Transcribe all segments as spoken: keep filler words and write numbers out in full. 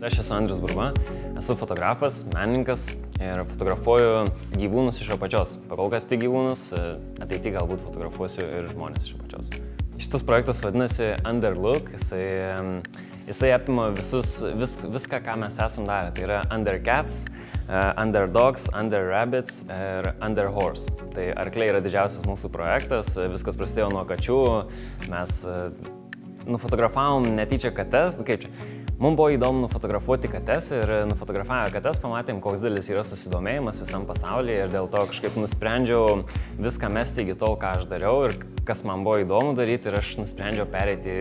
Aš esu Andrius Burba, esu fotografas, menininkas ir fotografuoju gyvūnus iš apačios. Pakol kas tik gyvūnus, ateityje galbūt fotografuosiu ir žmonės iš apačios. Šitas projektas vadinasi Underlook, jisai, jisai apima visus, vis, viską, ką mes esam darę. Tai yra Under Cats, Under Dogs, Under Rabbits ir Under Horse. Tai arkliai yra didžiausias mūsų projektas, viskas prasidėjo nuo kačių, mes nufotografavom netyčia kates, kaip čia. Mums buvo įdomu nufotografuoti kates ir nufotografavę kates pamatėm, koks didelis yra susidomėjimas visam pasaulyje ir dėl to kažkaip nusprendžiau viską mesti iki tol, ką aš dariau ir kas man buvo įdomu daryti ir aš nusprendžiau pereiti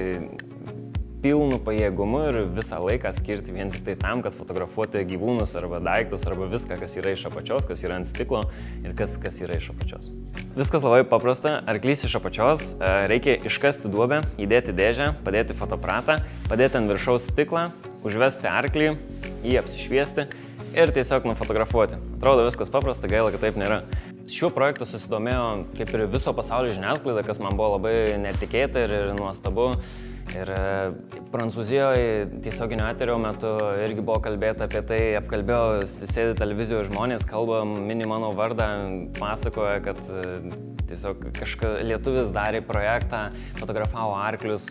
pilnu pajėgumu ir visą laiką skirti vien tik tai tam, kad fotografuoti gyvūnus arba daiktus arba viską, kas yra iš apačios, kas yra ant stiklo ir kas, kas yra iš apačios. Viskas labai paprasta, arklys iš apačios, reikia iškasti duobę, įdėti dėžę, padėti fotoaparatą, padėti ant viršaus stiklą, užvesti arklį, jį apsišviesti ir tiesiog nufotografuoti. Atrodo viskas paprasta, gaila, kad taip nėra. Šiuo projektu susidomėjo kaip ir viso pasaulio žiniasklaida, kas man buvo labai netikėta ir, ir nuostabu. Ir Prancūzijoje tiesioginio eterio metu irgi buvo kalbėta apie tai, apkalbėjo, sėdi televizijoje žmonės, kalba, mini mano vardą, pasakoja, kad tiesiog kažkas lietuvis darė projektą, fotografavo arklius,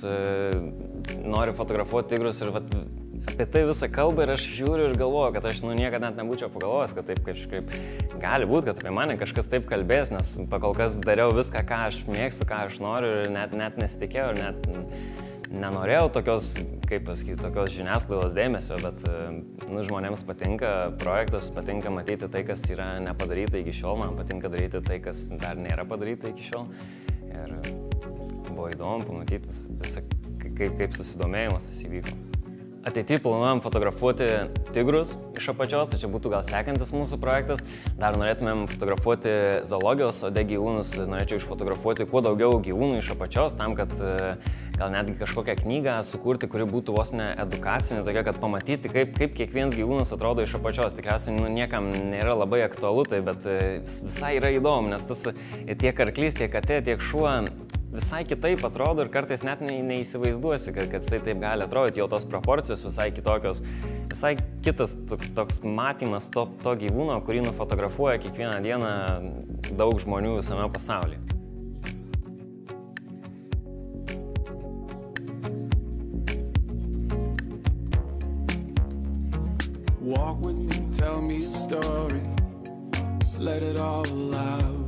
nori fotografuoti tigrus ir vat, apie tai visą kalbą ir aš žiūriu ir galvoju, kad aš nu, niekada net nebūčiau pagalvojęs, kad taip kažkaip gali būti, kad apie mane kažkas taip kalbės, nes pakol kas dariau viską, ką aš mėgstu, ką aš noriu ir net, net nesitikėjau ir net nenorėjau tokios, kaip pasakyti, tokios žiniasklaidos dėmesio, bet nu, žmonėms patinka projektas, patinka matyti tai, kas yra nepadaryta iki šiol, man patinka daryti tai, kas dar nėra padaryta iki šiol. Ir buvo įdomu pamatyti vis, visą, kaip, kaip susidomėjimas tas įvyko. Ateityje planuojam fotografuoti tigrus iš apačios, tai čia būtų gal sekantis mūsų projektas. Dar norėtumėm fotografuoti zoologijos sode gyvūnus, norėčiau išfotografuoti kuo daugiau gyvūnų iš apačios, tam, kad gal netgi kažkokią knygą sukurti, kuri būtų vos ne edukacinė, tokia, kad pamatyti, kaip, kaip kiekvienas gyvūnas atrodo iš apačios. Tikriausiai nu, niekam nėra labai aktualu tai, bet visai yra įdomu, nes tas tiek arklys, tiek katė, tiek šuo visai kitaip atrodo ir kartais net ne, neįsivaizduosi, kad, kad jisai taip gali atrodyti, jau tos proporcijos visai kitokios. Visai kitas toks matymas to, to gyvūno, kurį nufotografuoja kiekvieną dieną daug žmonių visame pasaulyje. Walk with me, tell me a story, let it all out.